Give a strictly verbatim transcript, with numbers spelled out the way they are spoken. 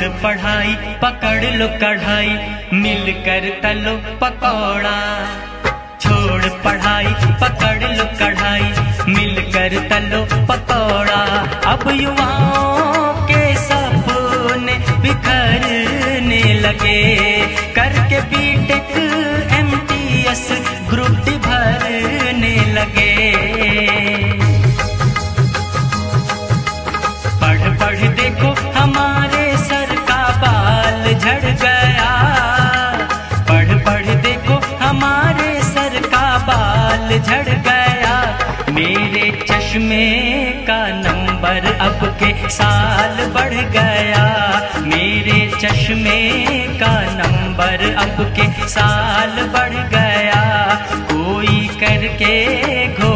छोड़ पढ़ाई पकड़ लो कढ़ाई, मिलकर तलो पकौड़ा। छोड़ पढ़ाई पकड़ लो कढ़ाई, मिलकर तलो पकौड़ा। अब युवाओं के सपने बिखरने लगे, करके बीटेक एमटीएस ग्रुप डी भरने लगे। पढ़ पढ़ देखो हमारे सर का बाल झड़ गया, पढ़ पढ़ देखो हमारे सर का बाल झड़ गया। मेरे चश्मे का नंबर अब के साल बढ़ गया, मेरे चश्मे का नंबर अब के साल बढ़ गया। कोई करके घो